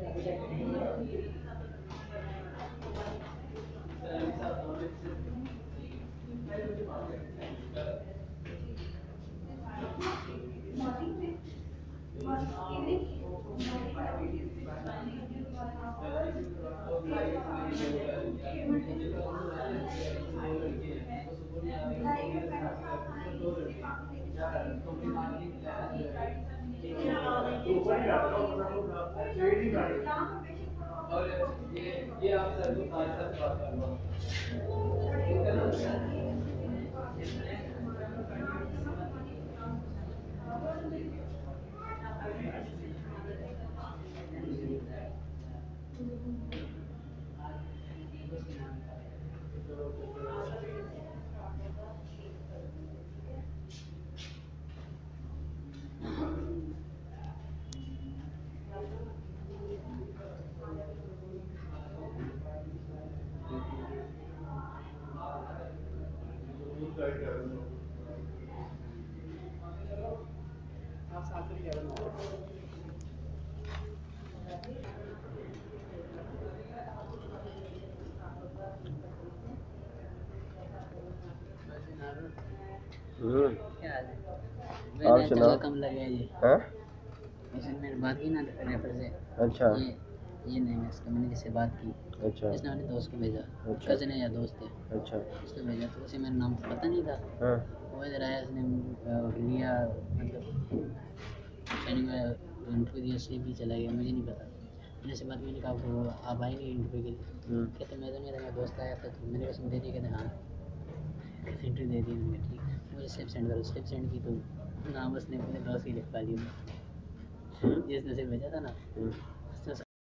क्या हाल है? मैंने चला कम लगे ये इसने मेरी बात की ना रेफर से। अच्छा ये नहीं मैं इसका मैंने जिससे बात की। अच्छा इसने अपने दोस्त को भेजा। अच्छा कज़न है या दोस्त है। अच्छा उसने भेजा तो उसे मेरा नाम पता नहीं था। हाँ वो इधर आया इसने लिया मतलब ट्रेनिंग में इंटरव्यू दिया से भी चला गया मुझे नहीं पता। मैंने से बात मैंने कहा वो आप आए नहीं इंटरव्यू के लिए। कहते मैं तो नहीं था मेरा दोस्त आया था तो मैंने कसम दे दी कहते हाँ इंटरव्यू दे दी मैंने ठीक मुझे स्लिप सेंड करो स्लिप सेंड की तो नाम उसने अपने दोस्त की लिखवा दी जिसने से भेजा था ना